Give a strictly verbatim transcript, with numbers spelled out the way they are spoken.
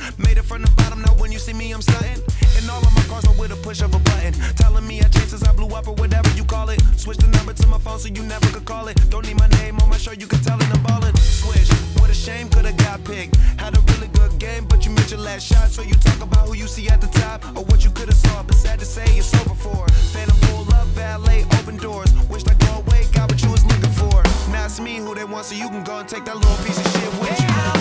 Made it from the bottom, now when you see me, I'm stunting. And all of my cars are with a push of a button. Telling me I changed since I blew up or whatever you call it. Switch the number to my phone so you never could call it. Don't need my name on my shirt, you can tell it I'm ballin'. Swish, what a shame, could've got picked. Had a really good game, but you missed your last shot. So you talk about who you see at the top or what you could've saw, but sad to say it's over for. Phantom pull up, valet, open doors. Wished I go away, got what you was looking for. Now it's me who they want, so you can go and take that little piece of shit with you.